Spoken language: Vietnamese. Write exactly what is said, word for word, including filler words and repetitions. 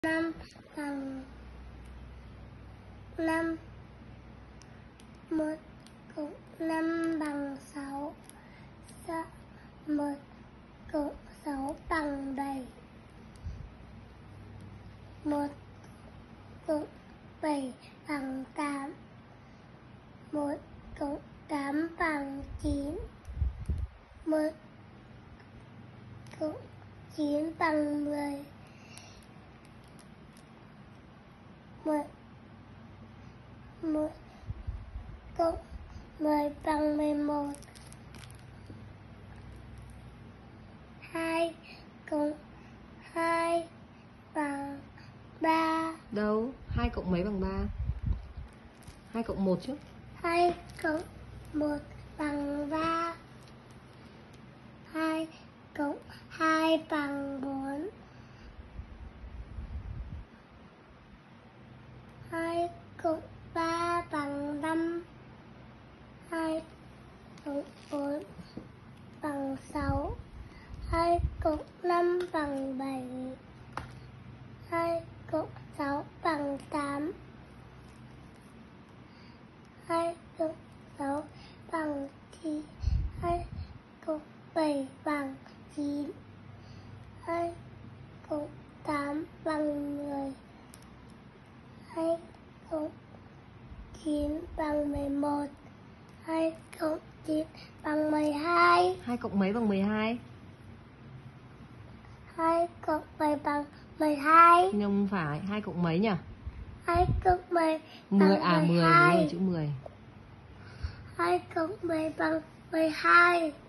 năm bằng năm. Một cộng năm bằng sáu. Một cộng sáu bằng bảy. Một cộng bảy bằng tám. Một cộng tám bằng chín. Một cộng chín bằng mười. Một một cộng mười bằng mười một. Hai cộng hai bằng ba. Đâu? Hai cộng mấy bằng ba? Hai cộng một chứ. Hai cộng một bằng ba. Hai cộng hai bằng bốn. Hai cộng ba bằng năm. Hai cộng bốn bằng sáu. Hai cộng năm bằng bảy. Hai cộng sáu bằng tám. Hai cộng sáu bằng chín. Hai cộng bảy bằng chín. Hai cộng tám bằng mười. Hai cộng chín bằng mười một. Hai cộng chín bằng mười hai. Hai cộng mấy bằng mười hai? Hai cộng bảy bằng mười hai. Nhưng không phải, hai cộng mấy nhỉ? Hai cộng mười mười bằng à mười, đúng rồi, chữ mười. Hai cộng mười bằng mười hai.